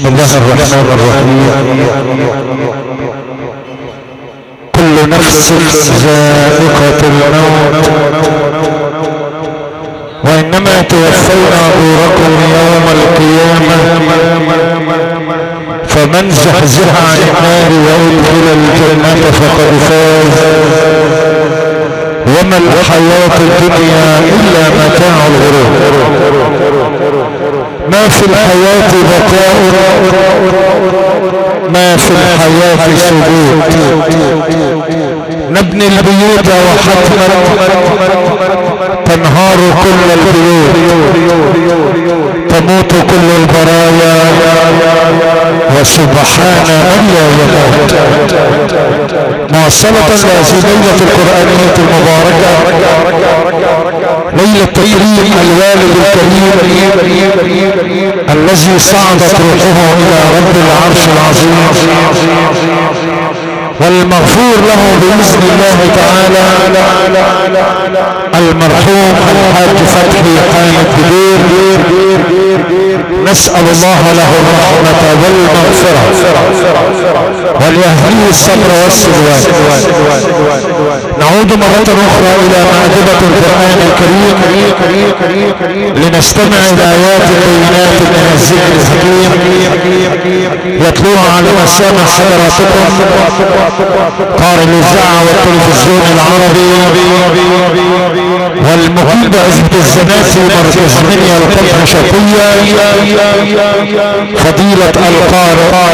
بسم الله الرحمن الرحيم. كل نفس ذائقة الموت وإنما توفون أجوركم يوم القيامة فمن زحزح عن النار وأدخل الجنة فقد فاز وما الحياة الدنيا إلا متاع الغرور. ما في الحياة بقاء، ما في الحياة ثبوت. نبني البيوت وحتما تنهار كل البيوت، تموت كل البرايا وسبحان من لا يموت. مواصلة ليلة القرآنية المباركة، ليلة تكريم الوالد الكريم الذي صعدت روحه إلى رب العرش العظيم والمغفور له بإذن الله تعالى المرحوم الحاج فتحي حامد بدير. نسأل الله له الرحمة والمغفرة وليهديه الصبر والسلوان. نعود مرة أخرى إلى مائدة القرآن الكريم لنستمع إلى آيات بينات من الذكر الحكيم يتلوها على مسامع حضراتكم قارئ الإذاعة والتلفزيون العربي والمقيم بعزبة الزناتي مركز منيا القطر شرقية فضيلة القارئ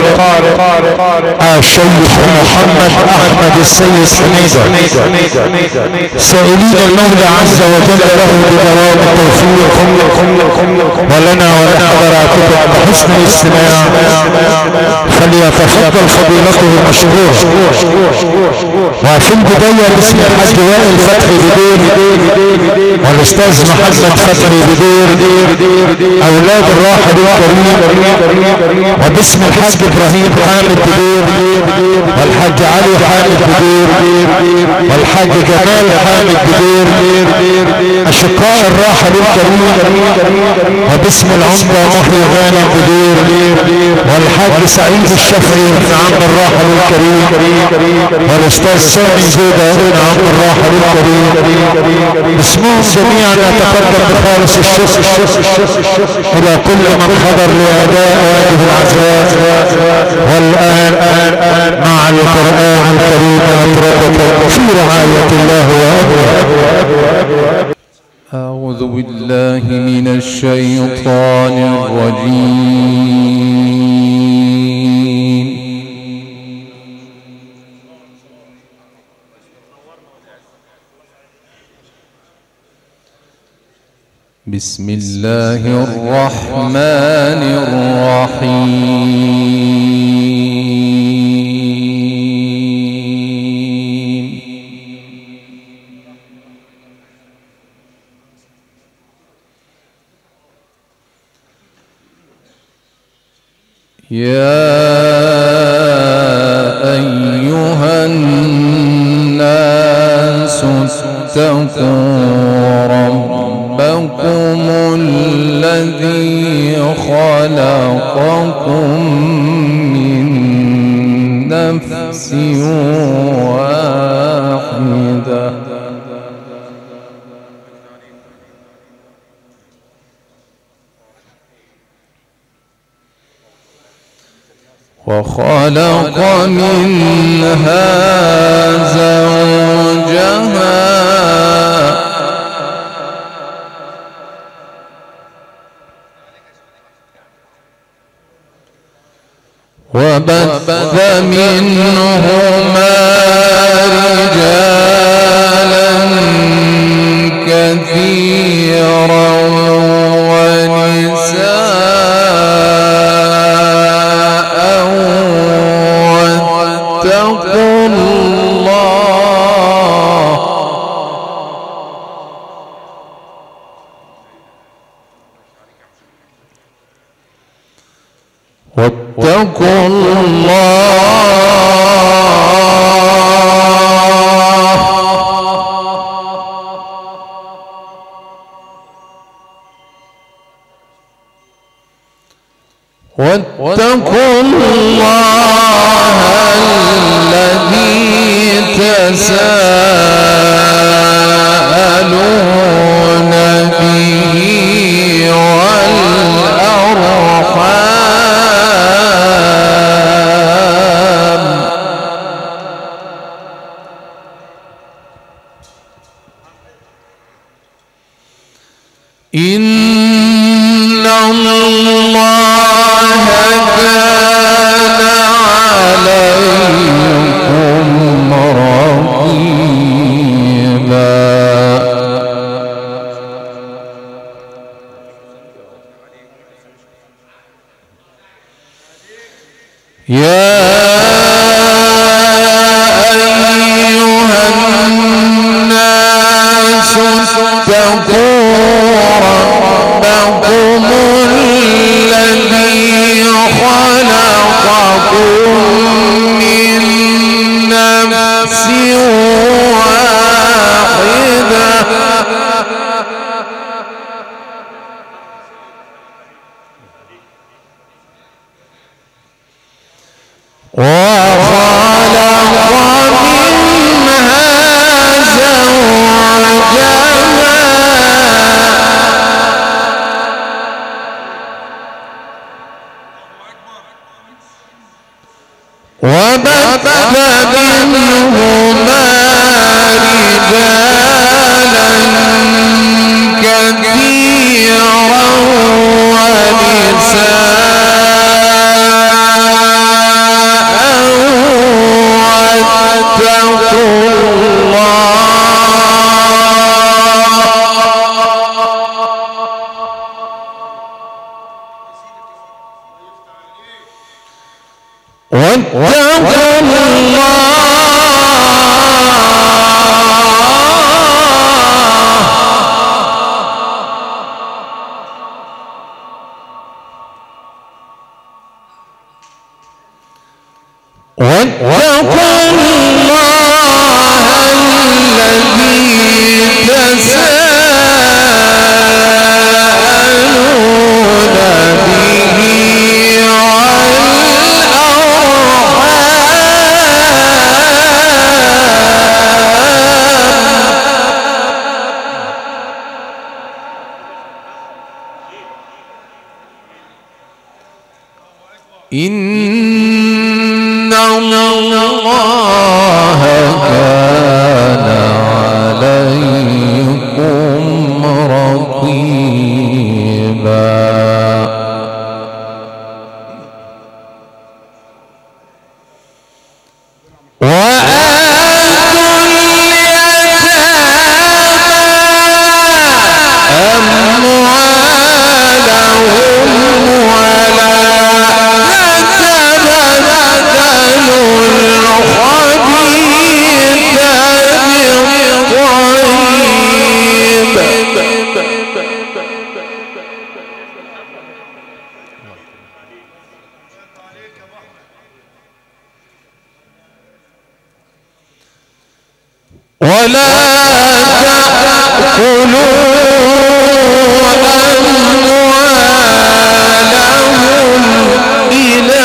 الشيخ محمد أحمد السيد حميدة، سائلين المولى عز وجل له بدوام التوفيق ولنا ولحضراتكم بحسن الاستماع. فليتفضل فضيلته مشكورا. وفي البداية باسم الحاج وائل فتحي بدير والاستاذ محمد فتحي بدير اولاد الراحل الكريم، وباسم الحاج ابراهيم حامد بدير والحاج علي حامد بدير والحاج جمال حامد بدير اشقاء الراحل الكريم، وباسم العمدة محي غانم بدير والحاج سعيد الشافعي بن عم الراحل الكريم والاستاذ سامي زيدة بن عم الراحل الكريم. باسمهم جميعا نتقدم بخالص الشكر الى كل من حضر لاداء واجب العزاء. والان مع القرآن الكريم اترككم في رعاية الله وامره. أعوذ بالله من الشيطان الرجيم. بسم الله الرحمن الرحيم. يا أيها الناس اتقوا ربكم الذي خلقكم من نفس واحدة وخلق منها زوجها وبث منهما رجالا كثيرا ونساء واتقوا الله واتقوا الله الذي تساءلون به والأرحام إن الله كان عليكم رقيبا يا أيها الناس اتقوا ربكم الذي خلقكم من نفس واحدة وخلق منها زوجها وبث منهما رجالا كثيرا واتقوا الله الذي تساءلون به إن الله كان عليكم رقيبا وآتوا اليتامى ولا تأكلوا أموالهم إلى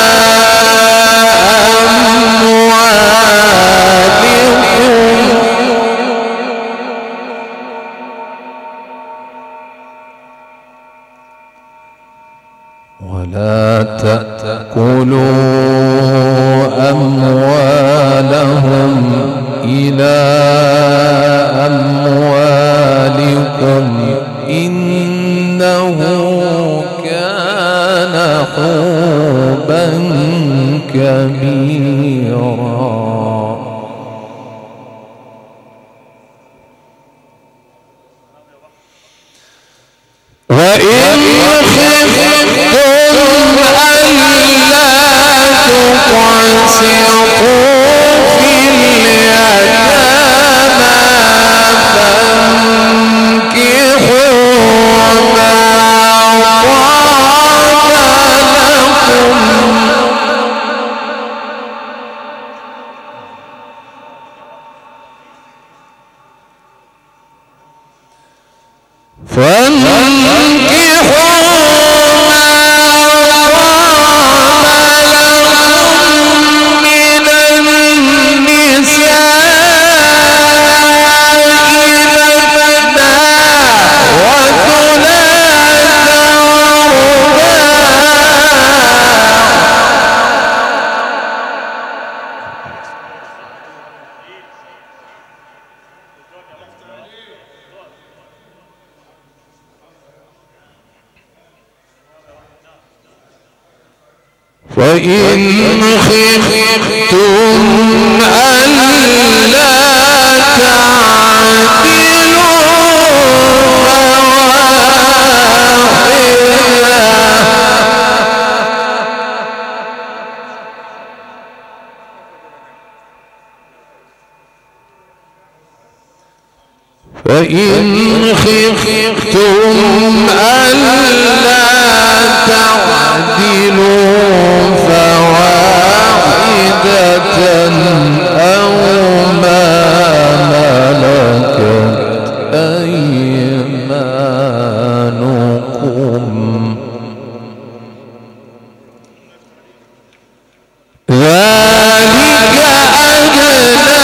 أموالكم إنه كان حوبا كبيرا وإن خفتم ألا تقسطوا في اليتامى فانكحوا ما طاب لكم وإن خفتم ألا تعدلوا فإن خفتم ألا تعدلوا فواحدة أو ما ملكت أيمانكم ذلك أدنى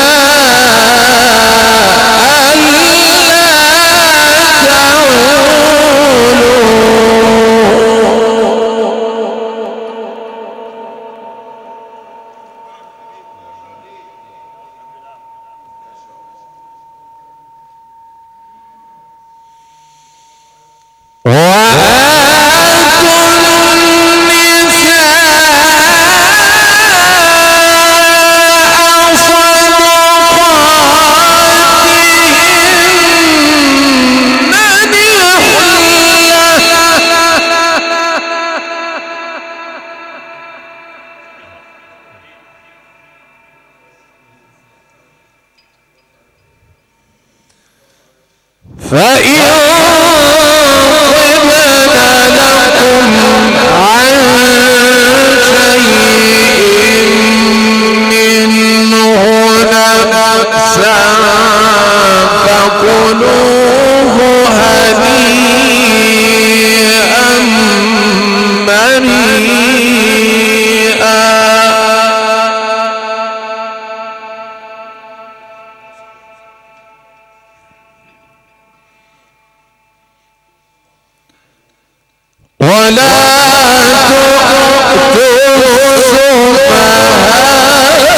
فإن طبن لكم عن شيء منه نفسا فكلوه هنيئا مريئا ولا تؤتوا السفهاء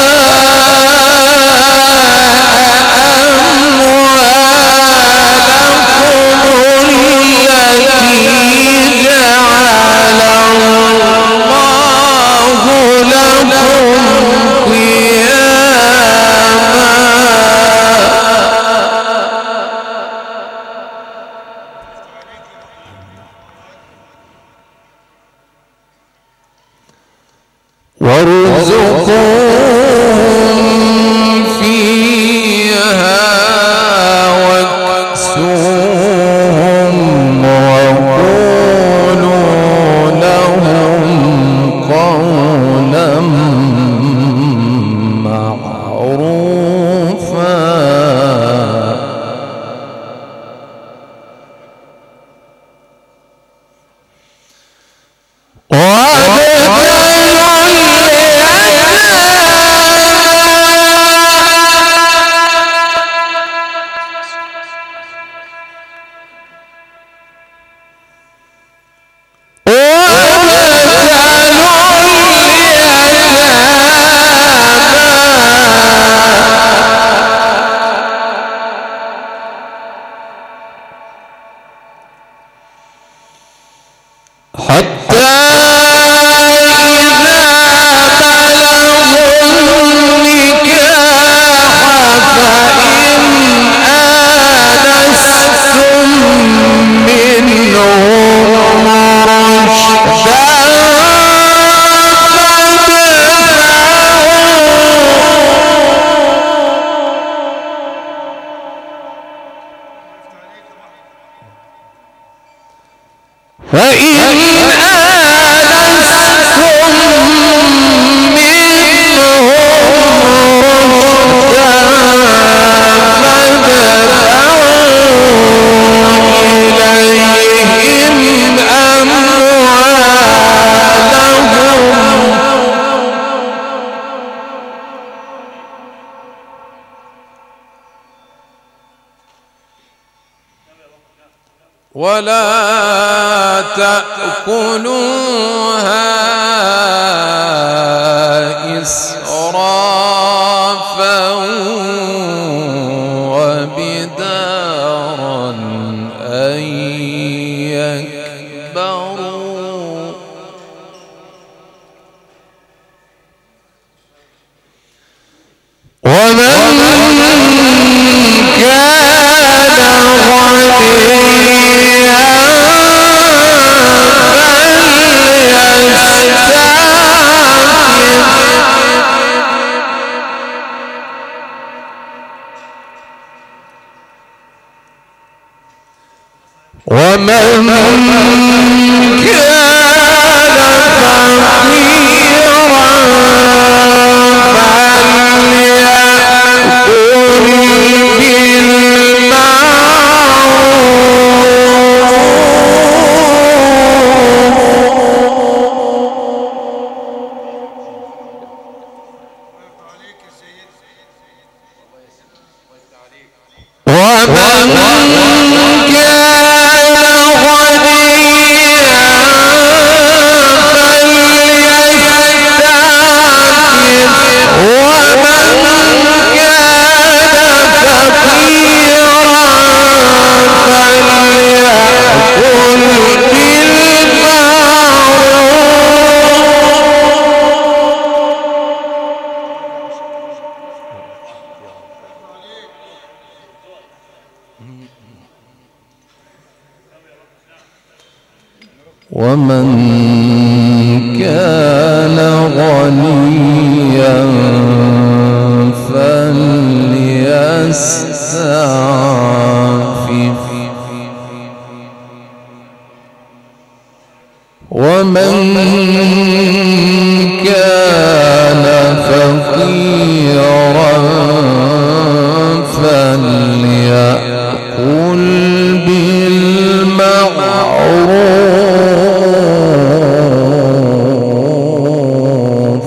أموالكم التي جعل الله لكم قياما وارزقهم فيها واكسوهم وقولوا لهم قولا معروفا حتى إذا بلغوا النكاح فإن آنستم منهم رشدا فإن ولا تأكلوها إسرافا وبدارا أن يكبروا ومن كان غنيا فليستعفف ومن كان فقيرا فليأكل بالمعروف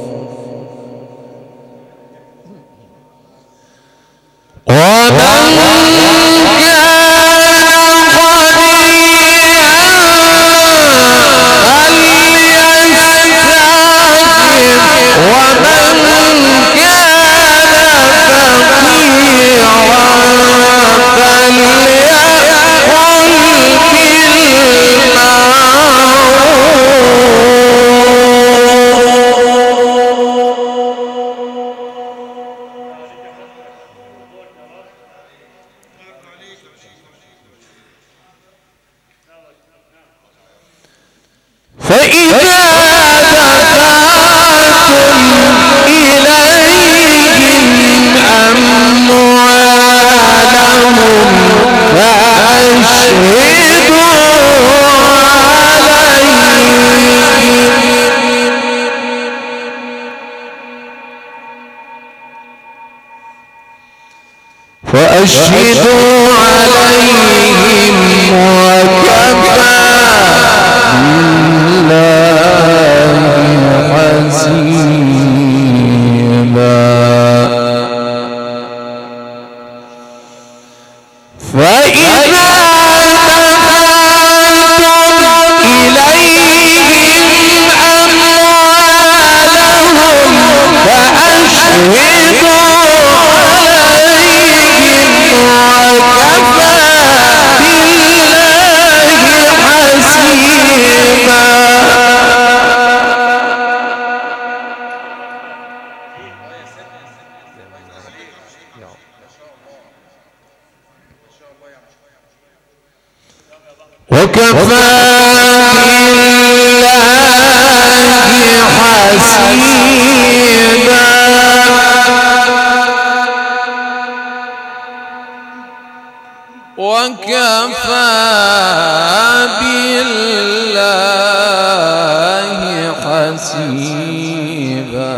فإذا دفعتم إليهم أموالهم فأشهدوا عليهم وكفى بالله حسيبا فإذا دفعتم إليهم أموالهم فأشهدوا وكفى بالله حسيبا وكفى بالله حسيبا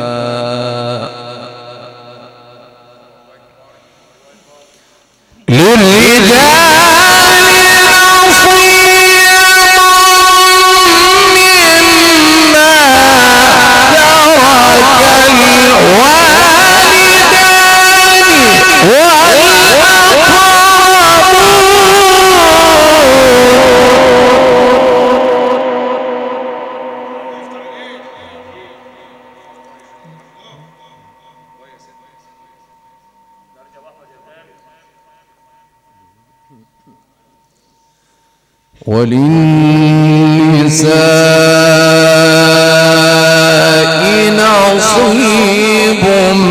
وللنساء نصيب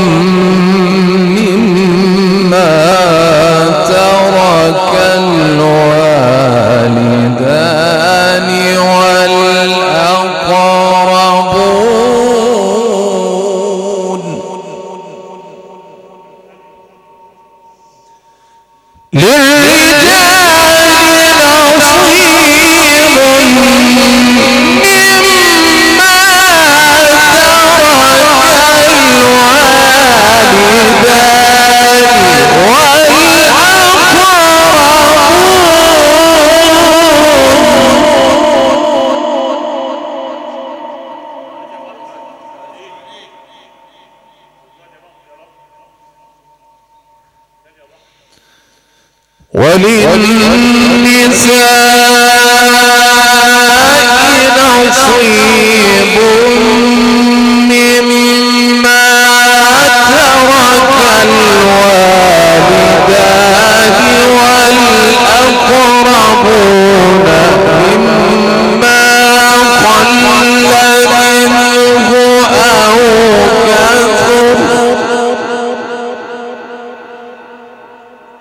مما ترك الوالدان والأقربون وللنساء نصيب مما ترك الوالدان والأقربون مما قل منه أو كثر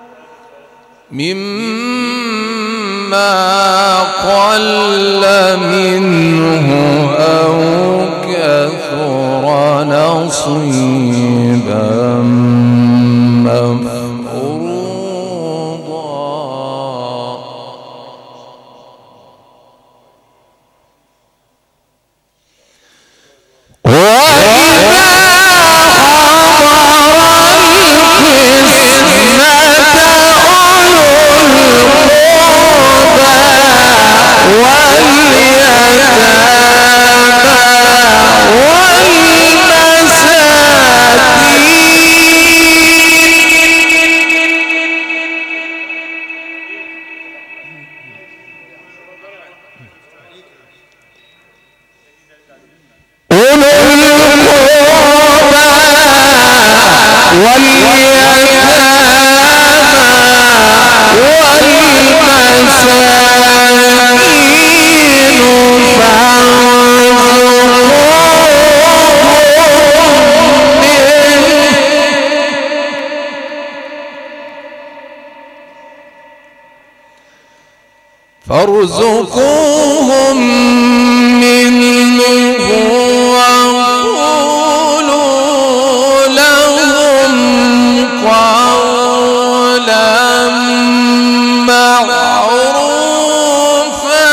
مما قل كثر نصيبا مفروضا. فارزقوهم منه وقولوا لهم قولا معروفا.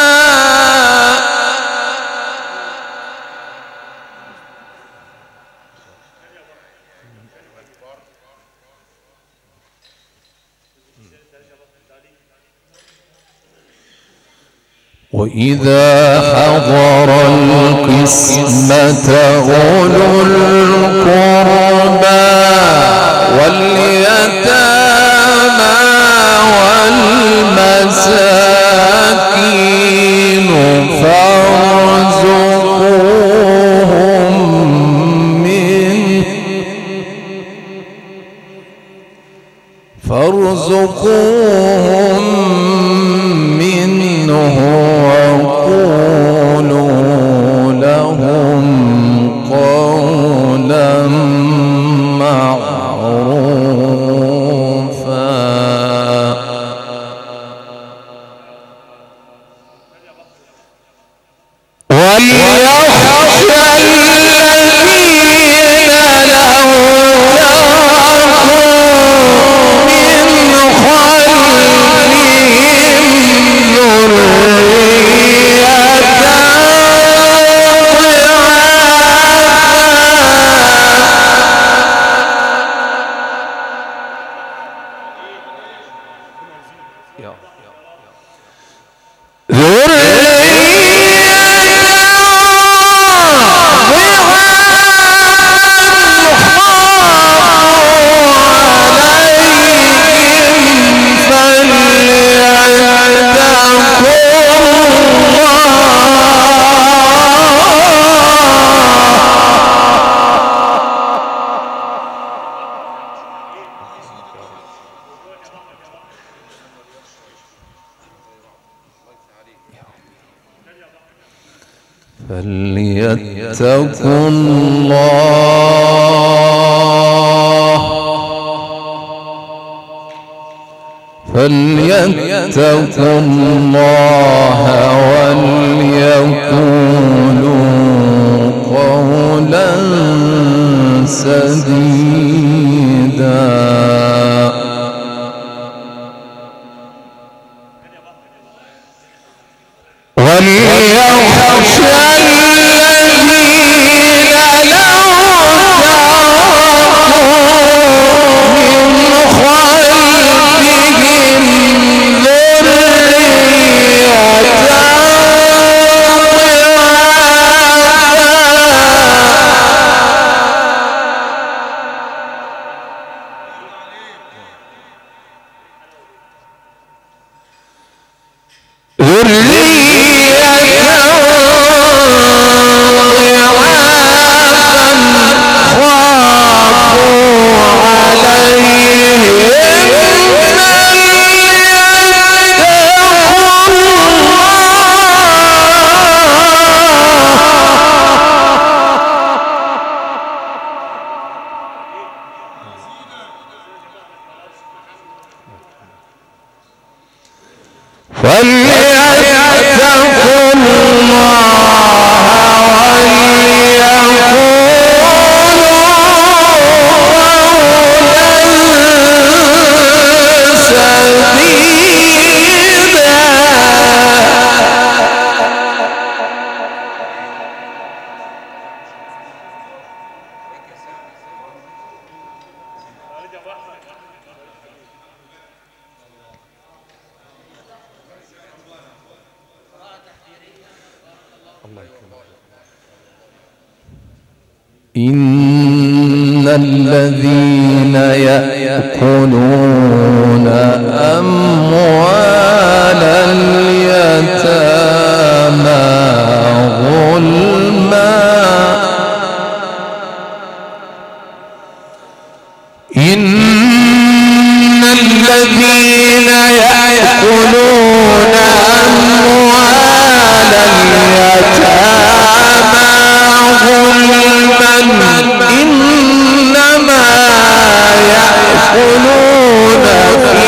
وإذا حضر القسمة أولو القربى واليتامى والمساكين فارزقوهم منه وقولوا لهم قولا معروفا. وليخشى الذين لو تركوا من خلفهم فليتقوا الله وليقولوا قولا سديدا. وليخشى فليتقوا الله وليقولوا إن الذين يأكلون أموال اليتامى ظلما إن الذين يأكلون أموال اليتامى ظلما إنما يأكلون في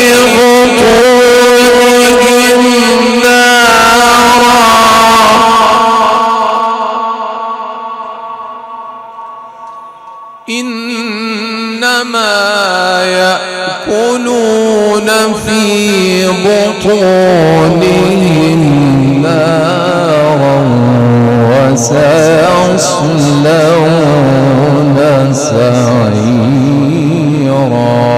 بطونهم نارا إنما يأكلون في بطونهم نارا وسيصلون سعيرا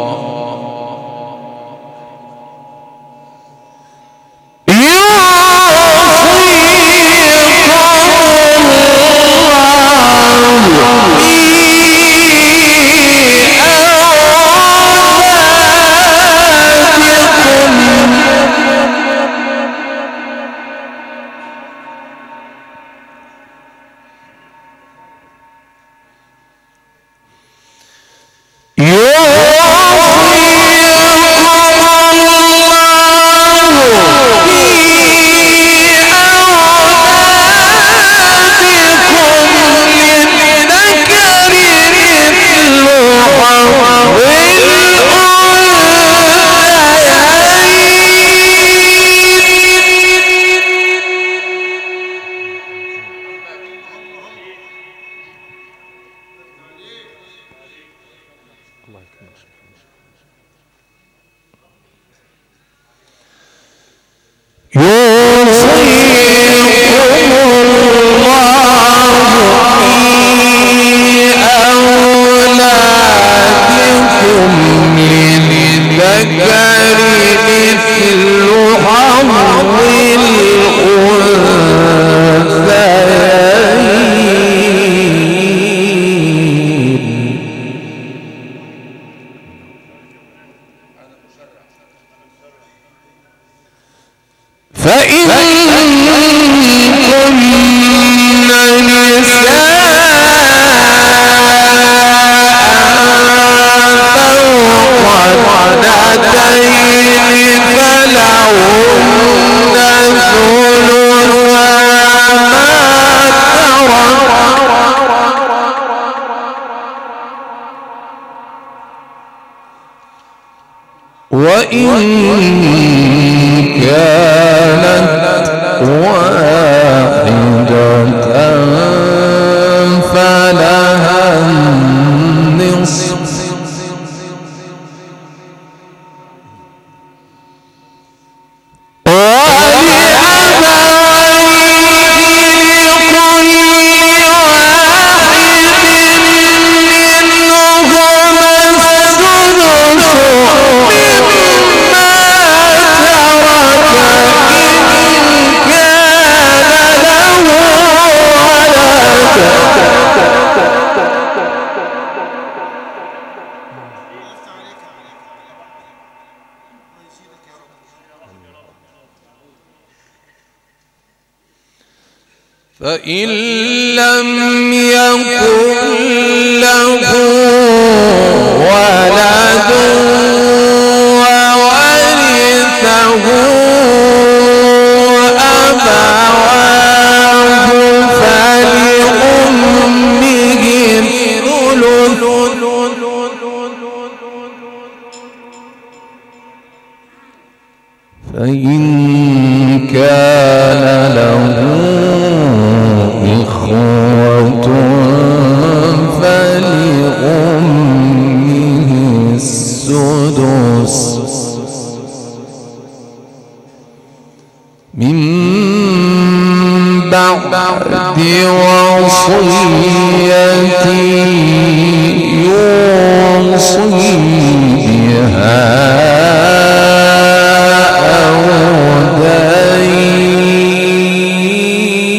وإن كانت واحدة فلها النصف فإن لم يكن له ولد وورثه أبواه فلأمه الثلث فإن كان له إخوة فلأمه السدس من بعد وصية يوصي بها أو دين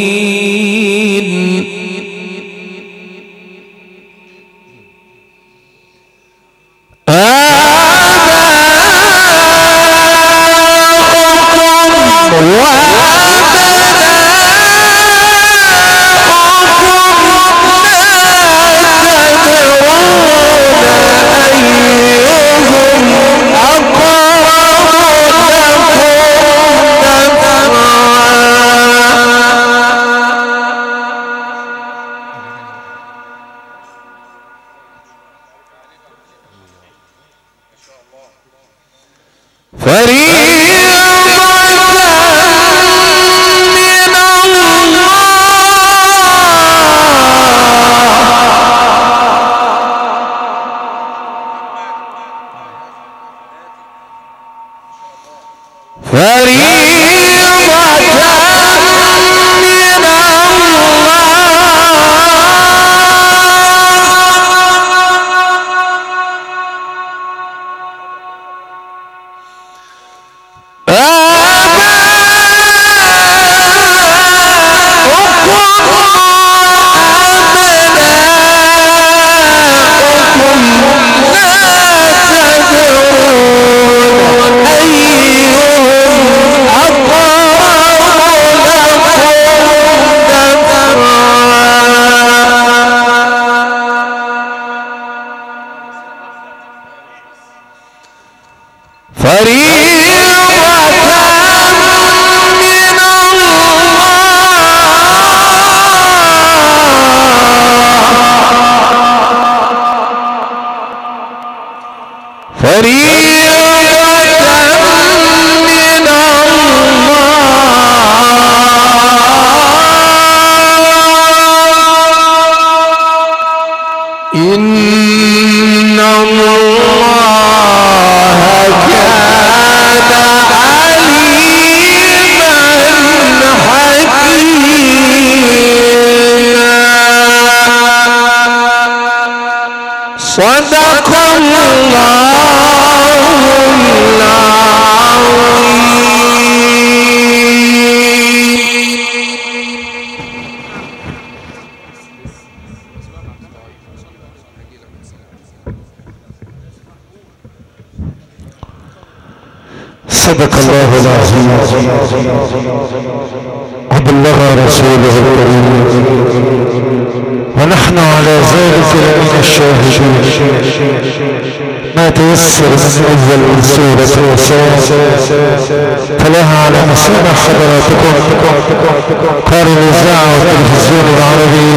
صدق الله صدق الله العظيم وبلغ رسوله الكريم ونحن على ذلك من الشاهدين ما تيسر من اول سورة النساء تلاها على مسامع حضراتكم قارئ الاذاعة والتلفزيون العربي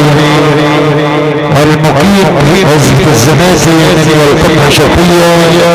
المقيم بوظيفة الزمازي والقمة الشرقية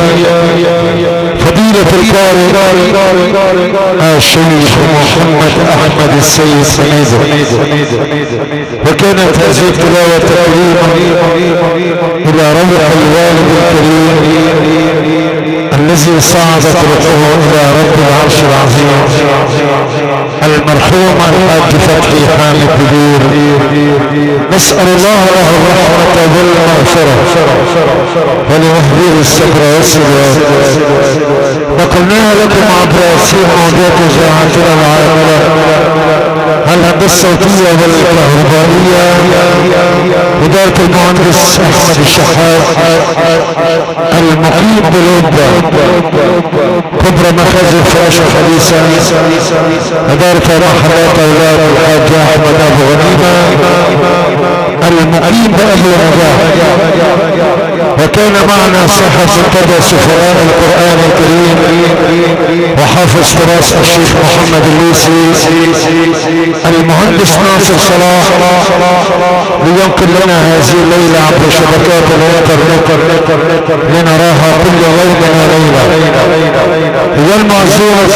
فضيلة القارئ الشيخ محمد احمد السيد سميدة. وكانت هذه التلاوة تكريما الى روح الوالد الكريم الذي صعدت روحه الى رب العرش العظيم المرحوم الحاج فتحي حامد بدير. نسأل الله له الرحمة والمغفرة ولمهديه الصبر والسداد. نقلناها لكم عبر سير موجات جامعتنا العاملة الهندسة الصوتية والكهربائية إدارة المهندس أحمد الشحات المقيم بالأوبا كبرى مخازن فراشة حديثة إدارة راحلات أولاد الحاج أحمد أبو غنيمة المقيم بأهل نجاح. وكان معنا صاحب منتدى سفراء القرآن الكريم وحافظ تراث الشيخ محمد الليثي المهندس ناصر صلاح لينقل لنا هذه الليلة عبر شبكات الانترنت لنراها كل يوم وليلة. والمعزوم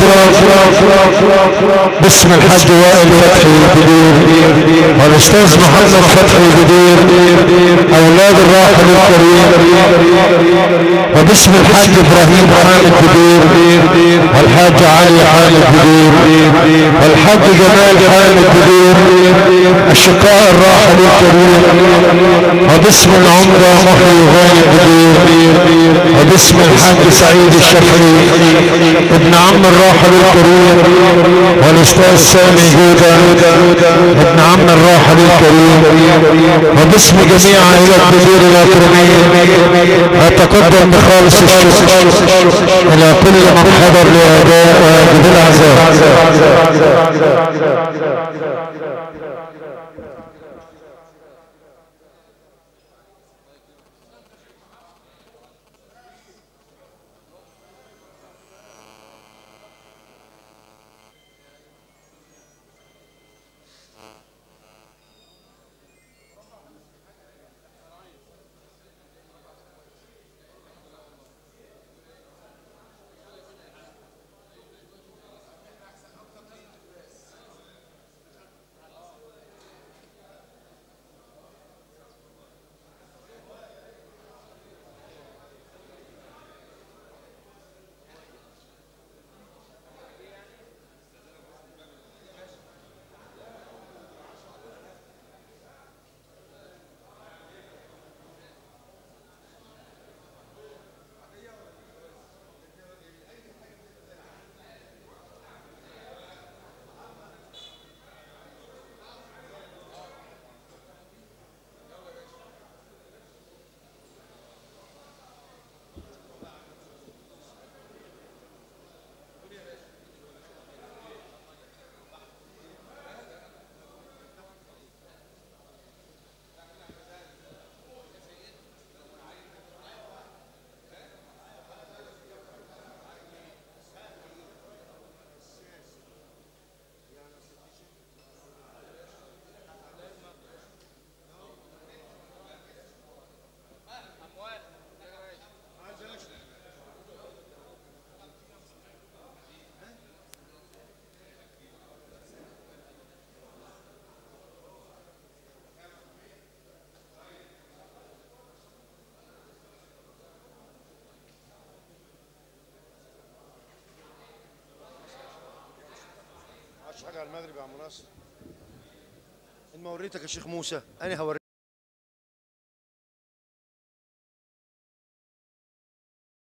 باسم الحاج وائل فتحي بدير والاستاذ محمد فتحي بدير اولاد الراحل الكريم وباسم الحاج ابراهيم حامد بدير والحاج علي حامد بدير والحاج جمال حامد بدير الشقاء الراحل الكريم وباسم العمرة محي غانم بدير وباسم الحاج سعيد الشفعي ابن عم الراحل الكريم والاستاذ سامي جودة ابن عم الراحل الكريم وباسم جميع عائلة بدير الاكرمين اتقدم بخالص الشكر الى كل من حضر لاداء واجب العزاء. مش حاجه على المغرب يا عم ناصر. ان ما وريتك يا شيخ موسى انا هوريك.